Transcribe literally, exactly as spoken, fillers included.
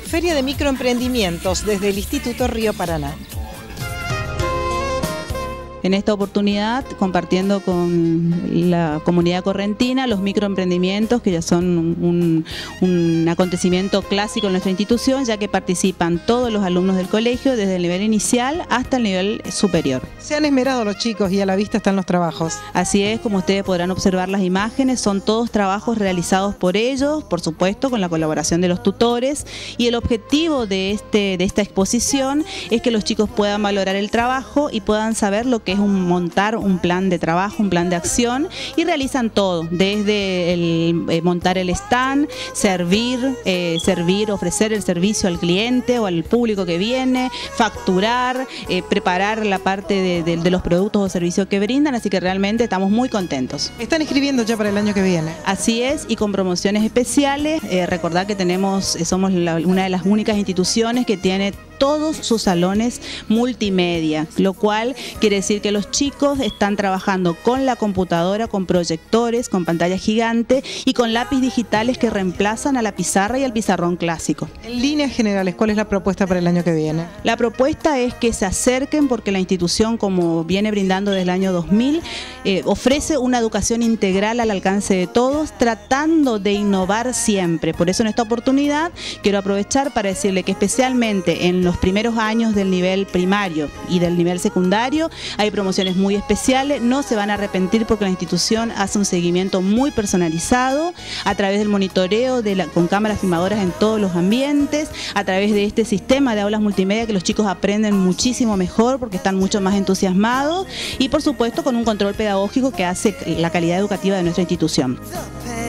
Feria de Microemprendimientos desde el Instituto Río Paraná. En esta oportunidad, compartiendo con la comunidad correntina los microemprendimientos, que ya son un, un acontecimiento clásico en nuestra institución, ya que participan todos los alumnos del colegio, desde el nivel inicial hasta el nivel superior. Se han esmerado los chicos y a la vista están los trabajos. Así es, como ustedes podrán observar las imágenes, son todos trabajos realizados por ellos, por supuesto con la colaboración de los tutores, y el objetivo de, este, de esta exposición es que los chicos puedan valorar el trabajo y puedan saber lo que es un montar un plan de trabajo, un plan de acción, y realizan todo, desde el, eh, montar el stand, servir, eh, servir, ofrecer el servicio al cliente o al público que viene, facturar, eh, preparar la parte de, de, de los productos o servicios que brindan, así que realmente estamos muy contentos. ¿Están escribiendo ya para el año que viene? Así es, y con promociones especiales. Eh, recordad que tenemos, eh, somos la, una de las únicas instituciones que tiene todos sus salones multimedia, lo cual quiere decir que los chicos están trabajando con la computadora, con proyectores, con pantalla gigante y con lápiz digitales que reemplazan a la pizarra y al pizarrón clásico. En líneas generales, ¿cuál es la propuesta para el año que viene? La propuesta es que se acerquen, porque la institución, como viene brindando desde el año dos mil, eh, ofrece una educación integral al alcance de todos, tratando de innovar siempre. Por eso en esta oportunidad quiero aprovechar para decirle que especialmente en los primeros años del nivel primario y del nivel secundario hay promociones muy especiales. No se van a arrepentir porque la institución hace un seguimiento muy personalizado a través del monitoreo de la, con cámaras filmadoras en todos los ambientes, a través de este sistema de aulas multimedia que los chicos aprenden muchísimo mejor porque están mucho más entusiasmados, y por supuesto con un control pedagógico que hace la calidad educativa de nuestra institución.